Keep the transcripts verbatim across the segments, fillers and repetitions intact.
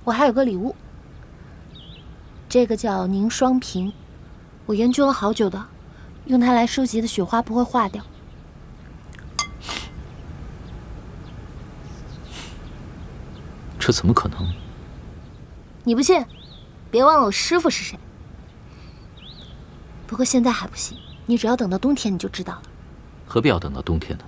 我还有个礼物，这个叫凝霜瓶，我研究了好久的，用它来收集的雪花不会化掉。 这怎么可能？ 你不信？别忘了我师傅是谁。不过现在还不行，你只要等到冬天你就知道了。 何必要等到冬天呢？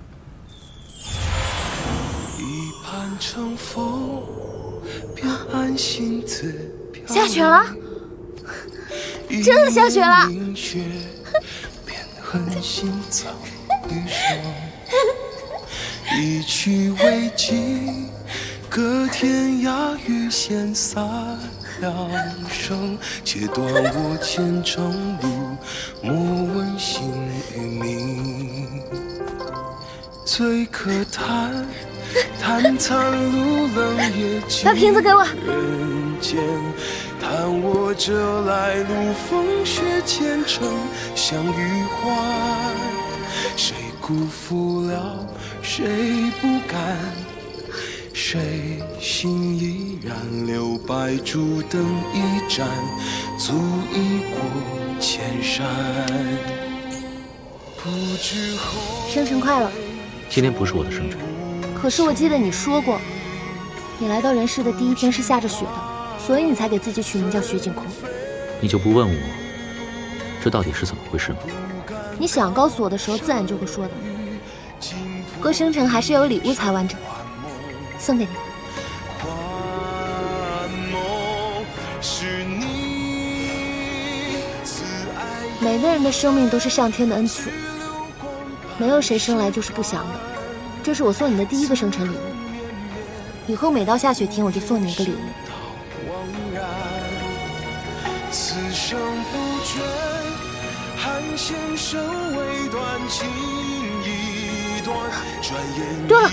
下雪了，真的下雪了！ 一曲未尽，隔天涯雨线洒两声，切断我前程路，莫问姓与名。最可叹，叹叹路冷也尽。 把瓶子给我。 人间，叹我这来路风雪兼程，相遇欢，谁辜负了？谁不甘？谁心依然留白烛灯一盏，足以过千山。不知后生辰快乐！ 今天不是我的生辰。 可是我记得你说过，你来到人世的第一天是下着雪的，所以你才给自己取名叫雪景空。 你就不问我，这到底是怎么回事吗？ 你想告诉我的时候，自然就会说的。过生辰还是有礼物才完整，送给你。每个人的生命都是上天的恩赐，没有谁生来就是不祥的。这是我送你的第一个生辰礼物，以后每到下雪天我就送你一个礼物。此生不倦，汉先生未断情一段，转眼对了，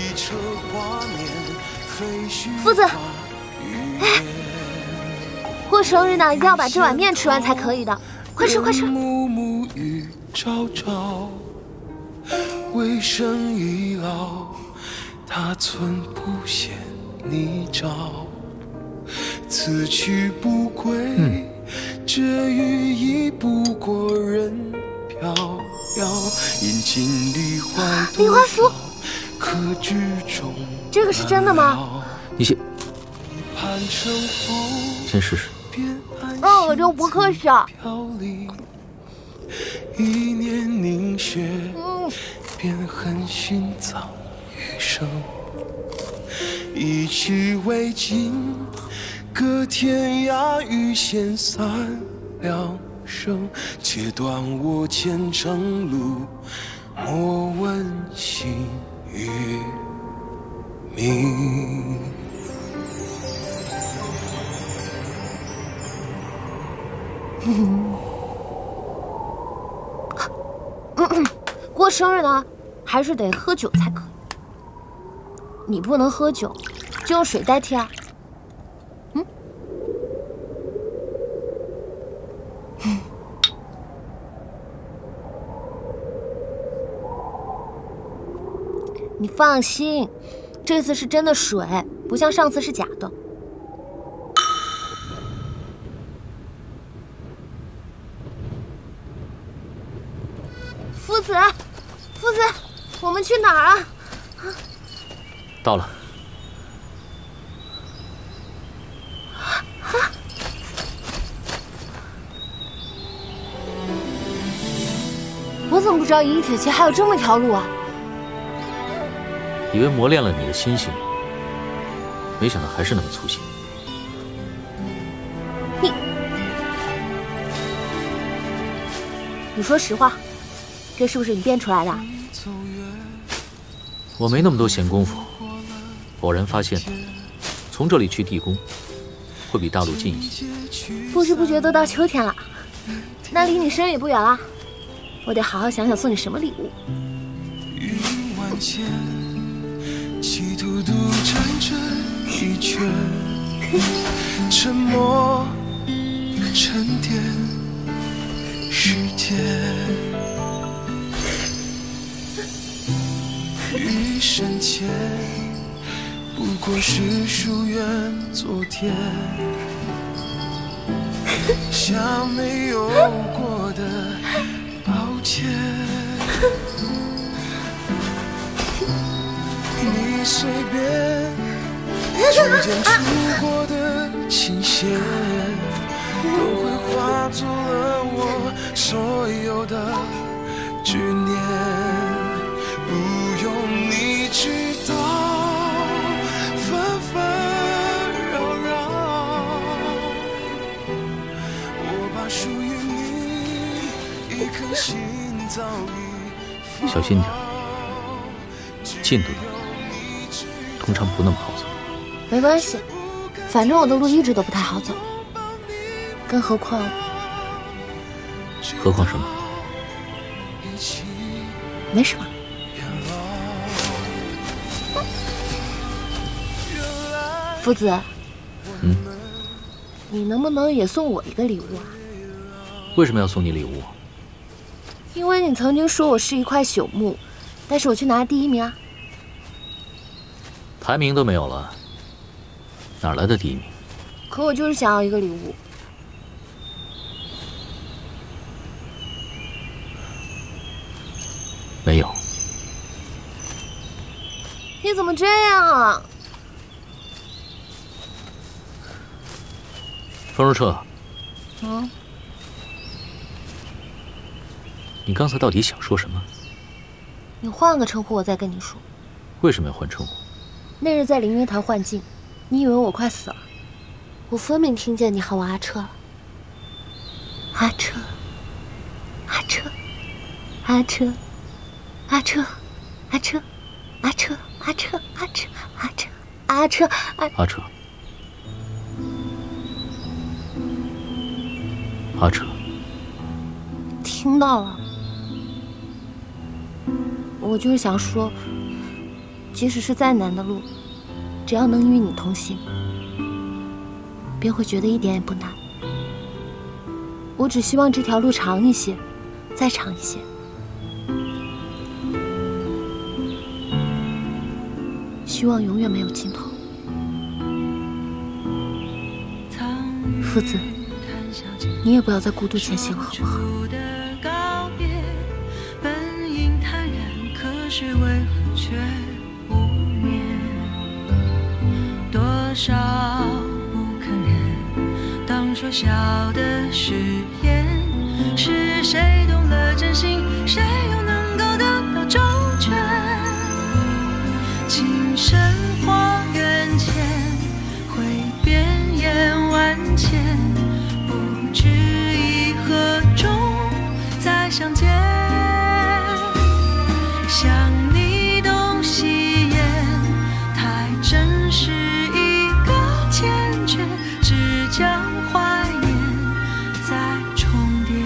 夫子，哎，过生日呢，一定要把这碗面吃完才可以的，快吃快吃。暮雨朝朝，为生已老，他寸不嫌泥沼。此去不归，嗯，这羽翼不过人飘摇。饮尽梨花梨花符，可知中这个是真的吗？ 你先先试试。 嗯，我就不客气啊。 一念凝雪，便恨寻藏余生。一曲未尽，隔天涯雨线散两声。切断我前程路，莫问姓与名。 嗯嗯，过生日呢，还是得喝酒才可以。你不能喝酒，就用水代替啊。嗯，嗯，你放心，这次是真的水，不像上次是假的。夫子，夫子，我们去哪儿啊？ 到了。 啊！我怎么不知道一铁骑还有这么条路啊？ 以为磨练了你的心性，没想到还是那么粗心。 你，你说实话。这是不是你编出来的？ 我没那么多闲工夫。偶然发现，从这里去地宫，会比大陆近一些。 不知不觉都到秋天了，那离你生日也不远了。我得好好想想送你什么礼物。 云万千，企图独占这一圈，沉默沉淀世界。余生前，不不过是疏远昨天，像没有过的抱歉。你随便逐渐出过的琴弦，都会化作了我所有的执念。不用你知道，纷纷扰扰，我把属于你一颗心早已小心点，近的路通常不那么好走。 没关系，反正我的路一直都不太好走，更何况…… 何况什么？ 没什么。夫子， 嗯， 你能不能也送我一个礼物啊？ 为什么要送你礼物？ 因为你曾经说我是一块朽木，但是我却拿了第一名啊。 排名都没有了，哪来的第一名？ 可我就是想要一个礼物。 没有。 你怎么这样啊？ 方若彻， 嗯， 你刚才到底想说什么？ 你换个称呼，我再跟你说。 为什么要换称呼？ 那日在凌月潭幻境，你以为我快死了？我分明听见你喊我阿彻了。阿彻，阿彻，阿彻，阿彻，阿彻，阿彻，阿彻，阿彻，阿彻，阿彻，阿阿彻，阿彻， 听到了。我就是想说，即使是再难的路，只要能与你同行，便会觉得一点也不难。我只希望这条路长一些，再长一些。希望永远没有尽头。夫子，你也不要再孤独前行了，好不好？ 是为何却不眠？多少不肯认，当说笑的誓言，是谁动了真心，谁又能够得到周全？情深花缘浅，会变眼万千，不知以何中再相见。想你东西眼，太真是一个缱绻，只将怀念再重叠。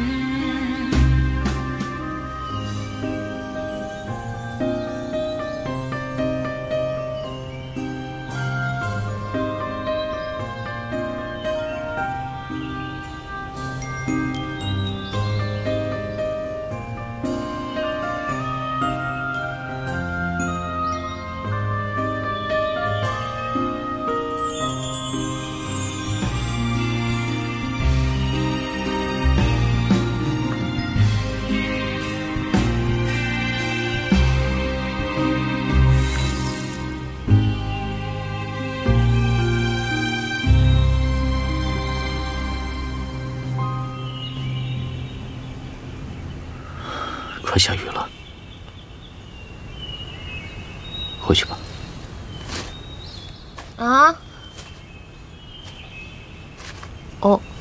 快下雨了，回去吧。 啊？哦。